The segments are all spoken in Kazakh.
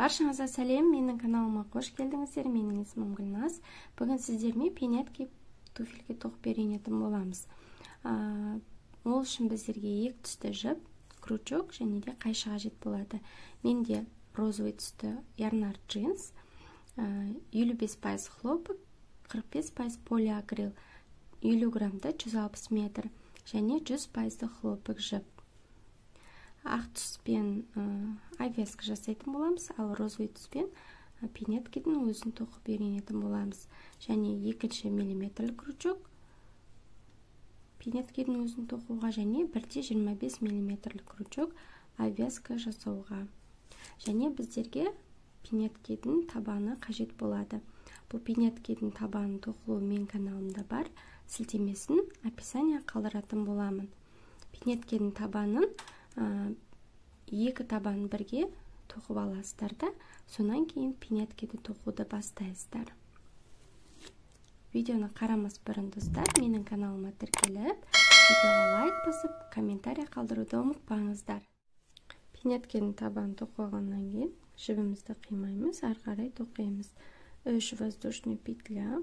Баршаңызға сәлем, менің каналыма қош келдіңіздер. Менің есімім Гүлназ. Бүгін сіздермен пинетки туфельке тоқып үйренетін боламыз. Ол үшін біздерге екі түсті жіп, крючок және де қайшы қажет болады. Менде розовый түсті ярнар джинс, 55% хлопок, 45% полиакрил, 50 граммда 160 метр және 100% хлопок жіп. Ақ түспен обвязка жасайтын боламыз, ал розовый түспен пинеткидің өзін тоқып үйренетін боламыз. Және екінші миллиметрлік крючок пинеткидің өзін тоқуға және 1,25 миллиметрлік крючок обвязка жасауға. Және біздерге пинеткидің табаны қажет болады. Бұл пинеткидің табанын тоқылу мен каналымда бар, сілтемесін описание қалдыратын боламын. Пинеткидің табанын екі табан бірге тоқып аласыздар да, сонан кейін пинеткиді тоқуды бастайсыздар. Видеоны қарамас бұрын достар, менің каналыма тіркеліп, видеоға лайк басып, комментарий қалдыруды ұмытпаңыздар. Пинеткидің табанын тоқығаннан кейін жібімізді қимаймыз, ары қарай тоқимыз. 3 воздушный петля.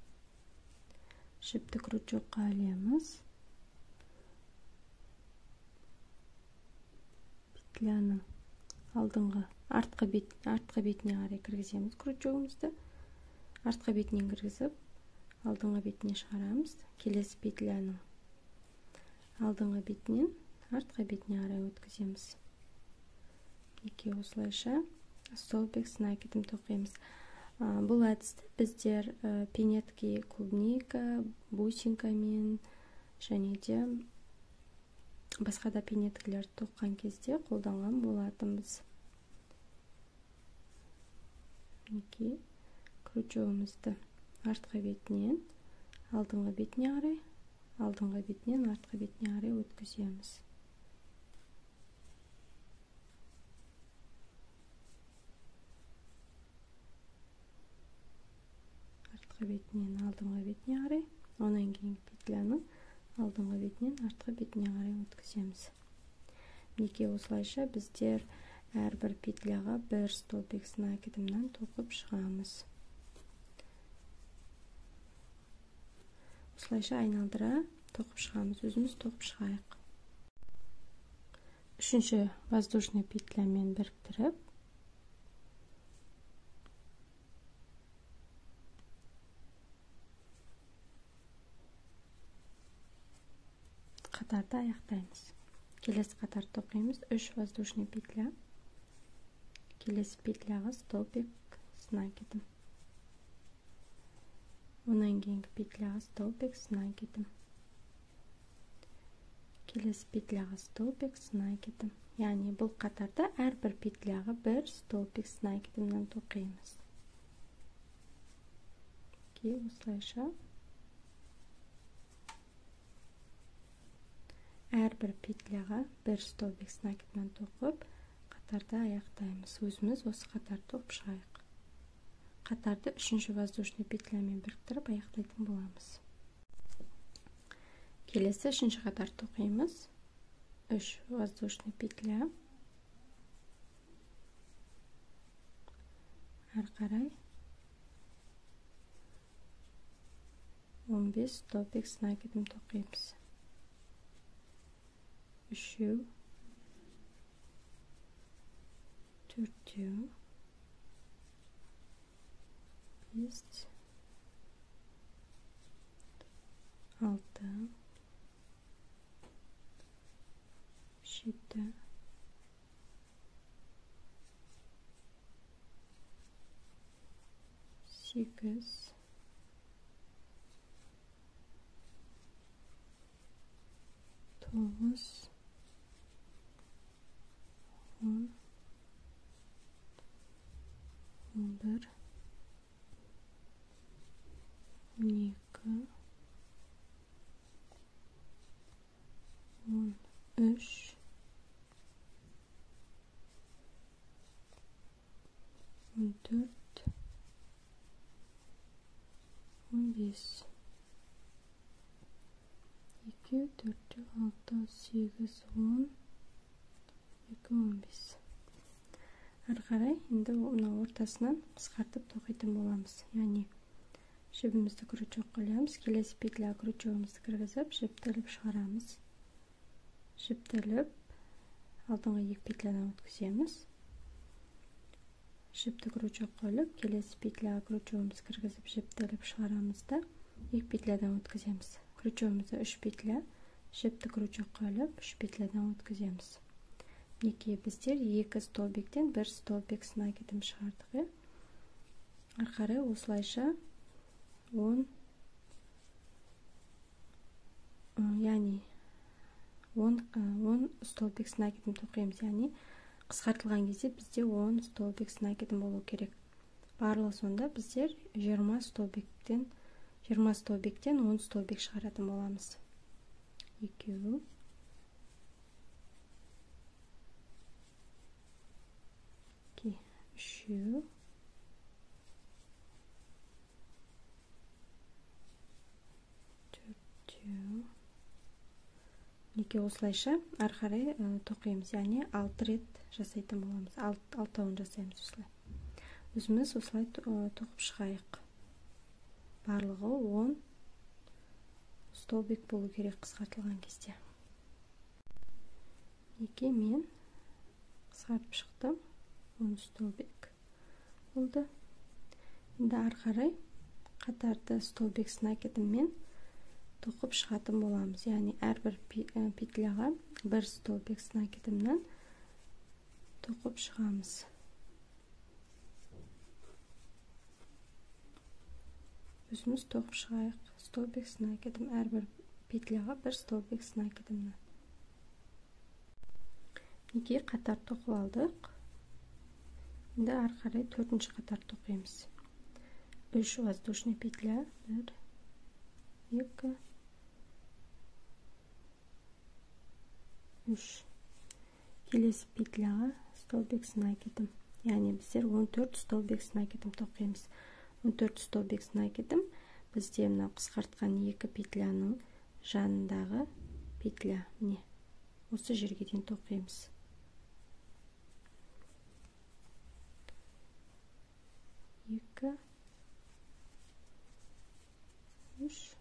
Жіпті крючокқа ілеміз. Петляның алдыңғы артқы бетіне қарай кіргіземіз крючогымызды. Артқы бетінен кіргізіп, алдыңғы бетіне шығарамыз. Келесі петляның алдыңғы бетінен артқы бетіне қарай өткіземіз. Екі осылайша столбик с накидом тоқимыз. Бұл әдісті біздер пинетки клубника, бусинкамен және де басқа да пинеткілер тоққан кезде қолданған болатынбыз. Мінекей крючогымызды артқы бетінен алдыңғы бетіне қарай, алдыңғы бетінен артқы бетіне қарай өткіземіз. Артқы бетінен алдыңғы бетіне қарай, онан кейін петляның алдыңғы бетінен артқы бетіне қарай өткіземіз. Мінекей осылайша біздер әрбір петляға бір столбик с накидымнан тоқып шығамыз. Осылайша айналдыра тоқып шығамыз. Өзіміз тоқып шығайық. Үшінші воздушный петлямен біріктіріп, қатарды аяқтаймыз. Келесі қатар тоқимыз. 3 воздушный петля. Келесі петляға столбик с накидом. Онан кейінгі петляға столбик с накидом. Келесі петляға столбик с накидом. Яғни бұл қатарда әрбір петляға бір столбик с накидымнан тоқимыз. Осылайша әрбір петляға бір столбик с накидымнан тоқып, қатарды аяқтаймыз. Өзіміз осы қатарды тоқып шығайық. Қатарды үшінші воздушный петлямен біріктіріп аяқтайтын боламыз. Келесі үшінші қатар тоқимыз. 3 воздушный петля. Ары қарай 15 столбик с накидым тоқимыз. 3, 4, 5, 6, 7, 8, 9, 10, 11, 12, 13, 14, 15, 2, 4, 6, 8, 10, 2, 15. Ары қарай енді мына ортасынан қысқартып тоқитын боламыз. Яғни жібімізді крючокқа ілеміз, келесі петля крючогымызды кіргізіп, жіпті іліп шығарамыз. Жіпті іліп, алдыңғы екі петлядан өткіземіз. Жіпті крючокқа іліп, келесі петля крючогымызды кіргізіп, жіпті іліп шығарамыз да, екі петлядан өткіземіз. Крючогымызды 3 петля, жіпті крючокқа іліп, 3 петлядан өткіземіз. Мінекей біздер 2 столбиктен 1 столбик сынакетін шығардық. Ары қарай осылайша 10 столбик сынакетін тоқимыз. Яғни қысқартылған кезде бізде 10 столбик сынакетін болу керек. Барлығы сонда біздер 20 столбиктен 10 столбик шығаратын боламыз. 2 3 4 Неке осылайша ары қарай тоқимыз, яғни 6 рет жасайтын боламыз. 6-тауын жасаймыз осылай. Өзіміз осылай тоқып шығайық. Барлығы 10 столбик болу керек қысқартылған кезде. Неке мен қысқартып шықтым. 10 столбик болды. Енді ары қарай қатарды столбик сынакетіммен тоқып шығатын боламыз. Яғни әрбір петляға 1 столбик сынакетімнен тоқып шығамыз. Өзіміз тоқып шығайық. Столбик сынакетім әрбір петляға 1 столбик сынакетімнен. Неке қатар тоқып алдық. Енді ары қарай 4-ші қатар тоқимыз. 3 воздушный петля, 1 2 3. Келесі петляға столбик сынакетім. Яғни біздер 14 столбик сынакетім тоқимыз. 14 столбик сынакетім бізде мына қысқартқан 2 петляның жанындағы петля. Міне осы жерге дейін тоқимыз. 2 3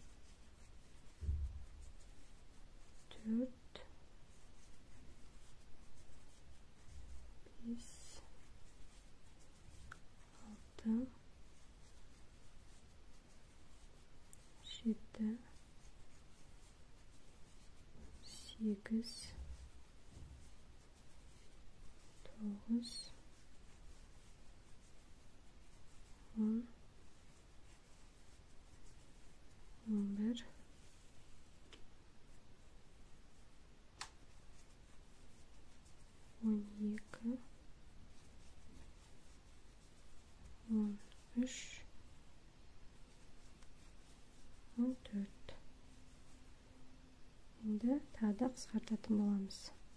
4 5 6 7 8 9 10 11 12 13 14. Енді тағы да қысқартатын боламыз.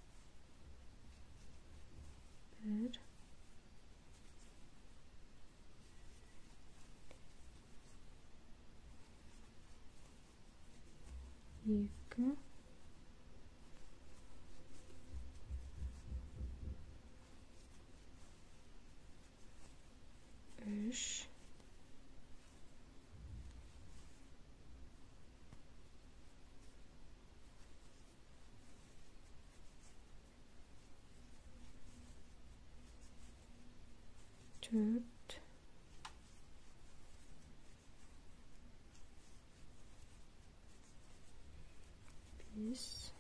1 2 3 4 5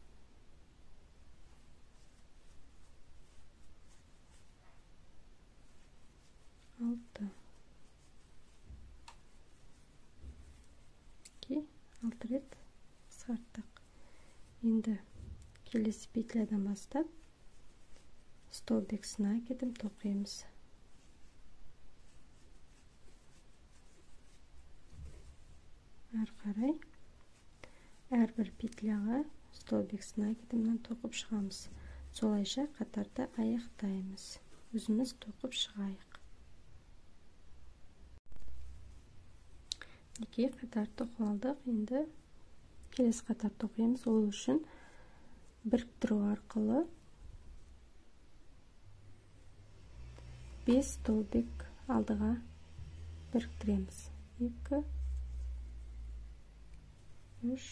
6 6 рет қысқарттық. Енді келесі петлядан бастап столбик сынакетім тоқимыз. Ары қарай әрбір петляға столбик сынакетімнен тоқып шығамыз. Солайша қатарды аяқтаймыз. Өзіміз тоқып шығайық. Неке қатар тоқып алдық. Енді келесі қатар тоқимыз. Ол үшін біріктіру арқылы 5 столбик алдыға біріктіреміз. 2, 3,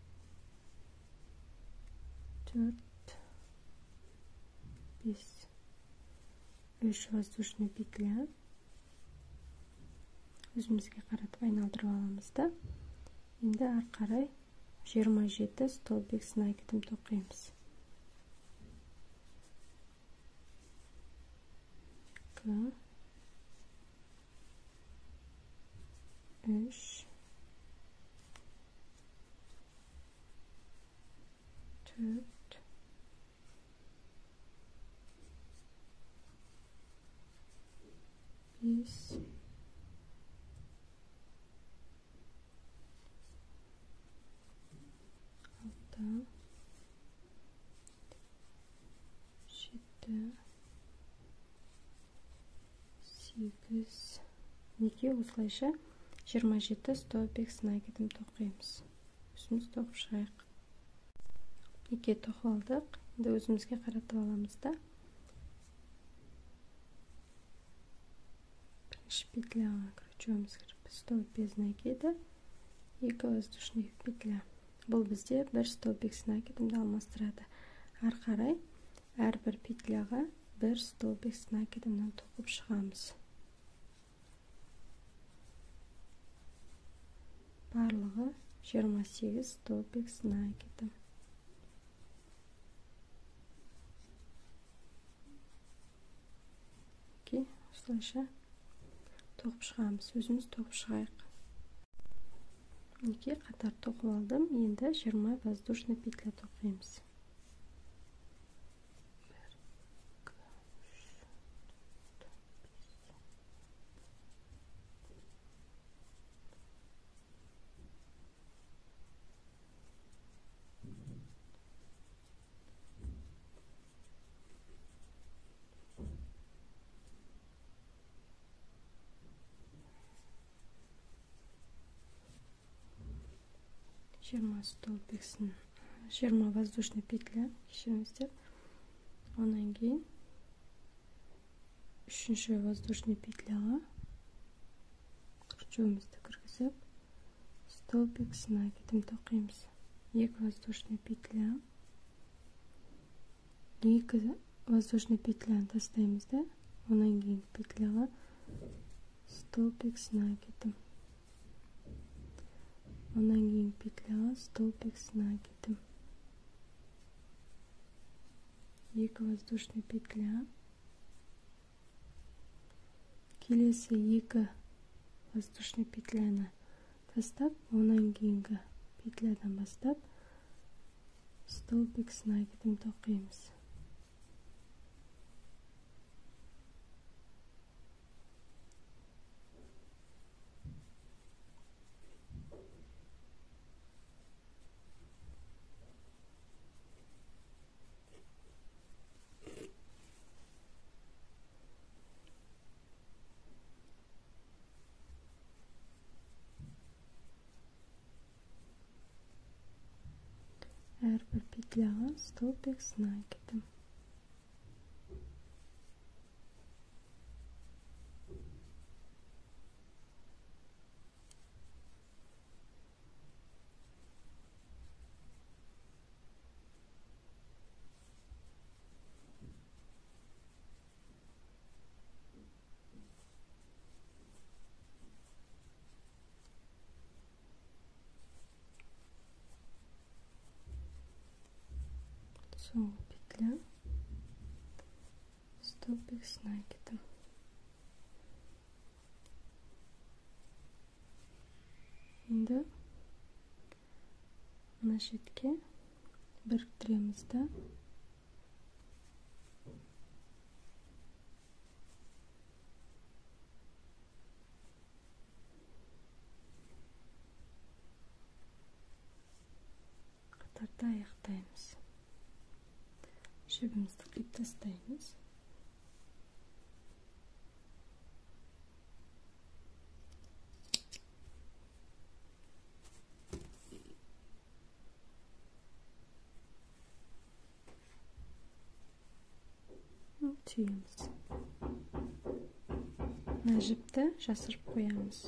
4, 5. 3 воздушный петля. Өзімізге қаратып айналдырып аламыз да. Енді ары қарай 27 столбик сынай кетім тоқимыз. 2, 3, 4, 5, 6, 7, 8. Неге осылайша 27 столбик сынай кетім тоқимыз. Өзіміз тоқып шығайық. Неге тоқып алдық. Енді өзімізге қаратып аламыз да. Бірінші петляға крючогымыз кіріп, столбик без накида, 2 воздушный петля. Бұл бізде бір столбик сынай кетімді алмастырады. Ары қарай әрбір петляға бір столбик сынай кетімнен тоқып шығамыз. Барлығы 28 столбик сынай кетім. Осылайша тоқып шығамыз. Өзіміз тоқып шығайық. Неге қатар тоқып алдым. Енді 20 воздушный петля тоқимыз. 20 столбик 20 воздушный петля кешіріңіздер. Онан кейін 3-ші воздушный петляға крючогымызды кіргізіп, столбик сынай кетім тоқимыз. 2 воздушный петля. 2 воздушный петляны тастаймыз да. Онан кейін петляға столбик сынай кетім. Онан кейін петляға столбик сынай кетім. 2 воздушный петля. Келесі 2 воздушный петляны тастап, онан кейінгі петлядан бастап столбик сынай кетім тоқимыз. Әрбір петляға столбик сынай кетім. Соңғы петля, столбик сынай кетім. Енді мына шетке біріктіреміз да. Қатарда аяқтаймыз. Жібімізді қиып тастаймыз. Түйеміз. мына жіпті жасырып қоямыз.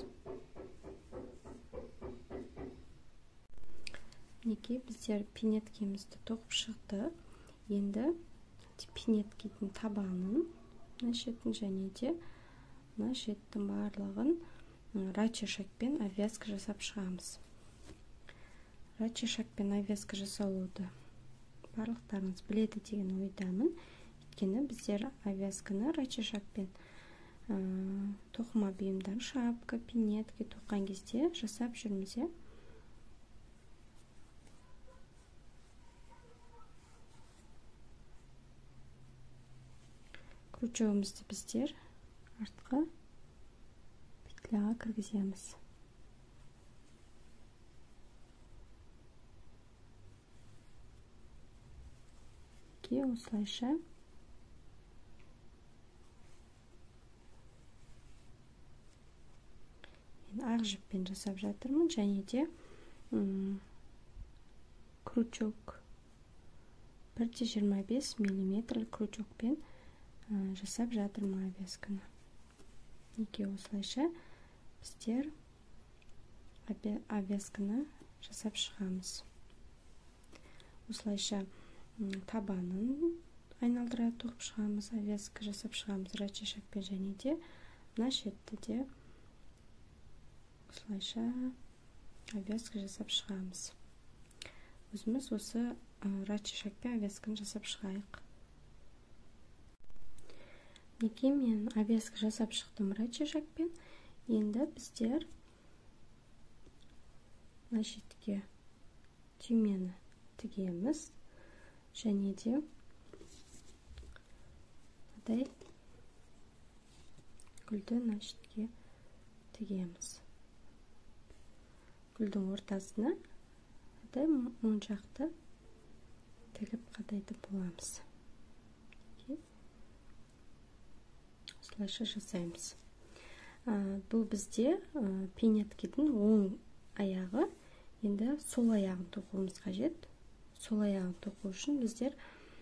Мінекей біздер пинеткемізді тоқып шықты. Енді пинеткенің табанын, мына шетін және де мына шеттің барлығын рачешакпен обвязка жасап шығамыз. Рачешакпен обвязка жасалуды барлықтарыңыз біледі деген ойдамын. Өйткені біздер обвязканы рачешакпен тоқыма бұйымдар, шапка, пинетке тоққан кезде жасап жүрміз. Крючогымызды біздер артқы петляға кіргіземіз. Осылайша мен ақ жіппен жасап жатырмын, және де крючок 1,25 мм крючокпен жасап жатырмын обвязканы. Осылайша біздер обвязканы жасап шығамыз. Осылайша табанын айналдыра тоқып шығамыз, обвязка жасап шығамыз рачешакпен, және де мына шетті де осылайша обвязка жасап шығамыз. Өзіміз осы рачешакпен обвязканы жасап шығайық. Мінекей мен обвязка жасап шықтым рачешакпен. Енді біздер мына шетке түймені тігеміз. Және де гүлді мына шетке тігеміз. Гүлдің ортасына оң жақты тігіп қадайтып боламыз. Осылайша жасаймыз. Бұл бізде пинеткенің оң аяғы. Енді сол аяғын тоқуымыз қажет. Сол аяғын тоқу үшін біздер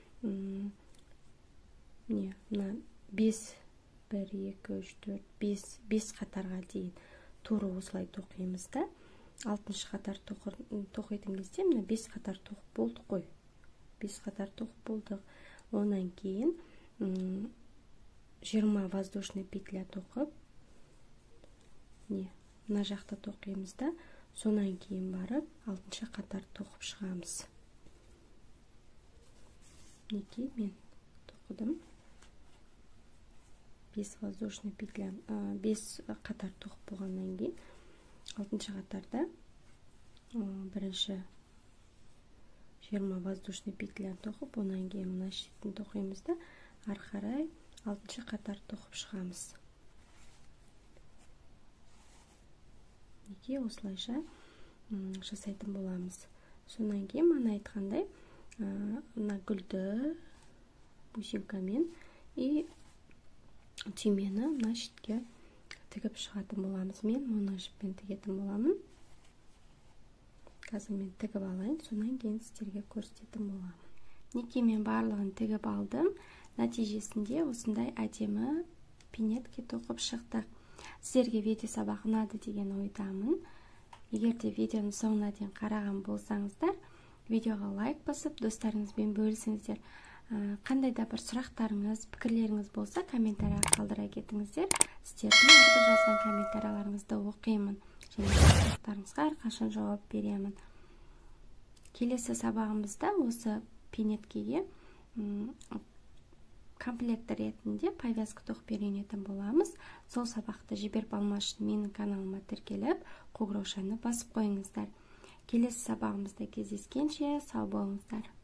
мына 5, 1, 2, 3, 4, 5 қатарға дейін туры осылай тоқимыз да. 6-шы қатар тоқитын кезде мына 5 қатар тоқып болдық қой. 5 қатар тоқып болдық. Онан кейін 20 воздушный петля тоқып, мына жақта тоқимыз да, сонан кейін барып 6-шы қатар тоқып шығамыз. Мінекей мен тоқыдым. 5 воздушный петля, 5 қатар тоқып болғаннан кейін 6-шы қатарда бірінші 20 воздушный петля тоқып, онан кейін мына шетін тоқимыз да, ары қарай 6-шы қатар тоқып шығамыз. Мінекей осылайша жасайтын боламыз. Сонан кейін мана айтқандай мына гүлді бусинкамен и түймені мына шетке тігіп шығатын боламыз. Мен мұны жіппен тігетін боламын. Қазір мен тігіп алайын, сонан кейін сіздерге көрсететін боламын. Мінекей мен барлығын тігіп алдым. Нәтижесінде осындай әдемі пинетке тоқып шықтық. Сіздерге видео сабақ ұнады деген ойдамын. Егер де видеоның соңына дейін қараған болсаңыздар, видеоға лайк басып, достарыңызбен бөлісіңіздер. Қандай да бір сұрақтарыңыз, пікірлеріңіз болса, комментарияға қалдыра кетіңіздер. Сіздердің әрбір жазған комментарияларыңызды оқимын. Және сұрақтарыңызға әрқашан жауап беремін. Келесі сабағымызда осы пинеткеге комплект ретінде повязка тоқып үйренетін боламыз. Сол сабақты жіберіп алмас үшін менің каналыма тіркеліп, қоңыраушаны басып қойыңыздар. Келесі сабағымызда кездескенше сау болыңыздар.